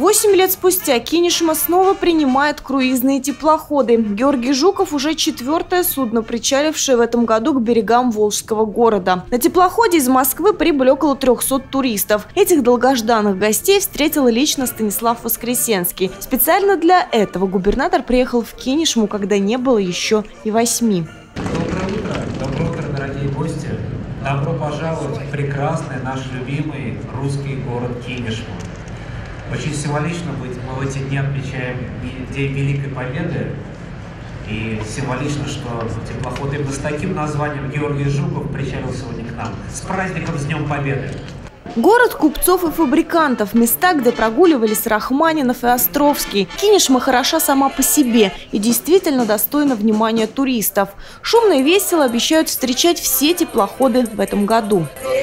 8 лет спустя Кинешма снова принимает круизные теплоходы. Георгий Жуков уже 4-е судно, причалившее в этом году к берегам Волжского города. На теплоходе из Москвы прибыли около 300 туристов. Этих долгожданных гостей встретил лично Станислав Воскресенский. Специально для этого губернатор приехал в Кинешму, когда не было еще и 8. Доброе утро, дорогие гости. Добро пожаловать в прекрасный наш любимый русский город Кинешму. Очень символично быть, мы в эти дни отмечаем День Великой Победы. И символично, что теплоход именно с таким названием Георгий Жуков причалил сегодня к нам. С праздником, с Днем Победы! Город купцов и фабрикантов, места, где прогуливались Рахманинов и Островский. Кинешма хороша сама по себе и действительно достойна внимания туристов. Шумно и весело обещают встречать все теплоходы в этом году.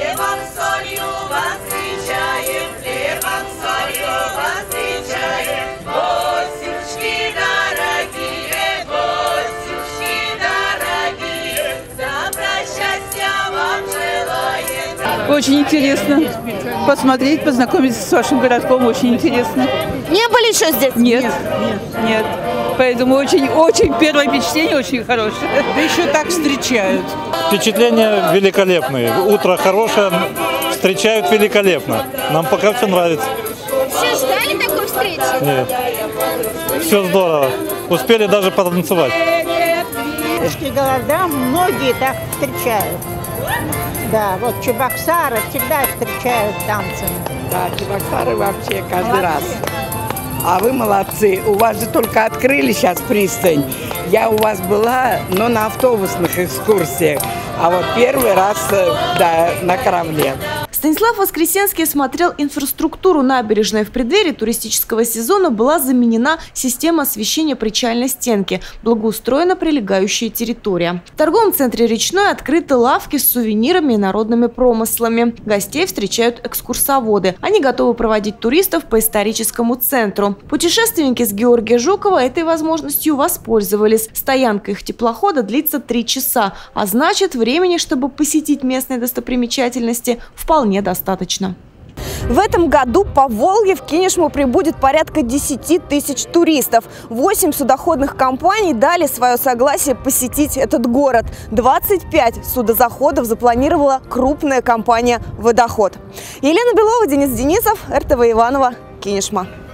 Очень интересно посмотреть, познакомиться с вашим городком. Очень интересно. Не были еще здесь? Нет. Поэтому очень первое впечатление очень хорошее. Да еще так встречают. Впечатления великолепные. Утро хорошее, встречают великолепно. Нам пока все нравится. Все ждали такой встречи? Нет. Все здорово. Успели даже потанцевать. Русские города многие так встречают. Да, вот Чебоксары всегда встречают танцами. Да, Чебоксары вообще каждый раз. А вы молодцы. У вас же только открыли сейчас пристань. Я у вас была, но на автобусных экскурсиях. А вот первый раз, да, на корабле. Станислав Воскресенский осмотрел инфраструктуру набережной. В преддверии туристического сезона была заменена система освещения причальной стенки, благоустроена прилегающая территория. В торговом центре «Речной» открыты лавки с сувенирами и народными промыслами. Гостей встречают экскурсоводы. Они готовы проводить туристов по историческому центру. Путешественники с Георгия Жукова этой возможностью воспользовались. Стоянка их теплохода длится 3 часа, а значит, времени, чтобы посетить местные достопримечательности, вполне достаточно. В этом году по Волге в Кинешму прибудет порядка 10 тысяч туристов. 8 судоходных компаний дали свое согласие посетить этот город. 25 судозаходов запланировала крупная компания «Водоход». Елена Белова, Денис Денисов, РТВ Иваново, Кинешма.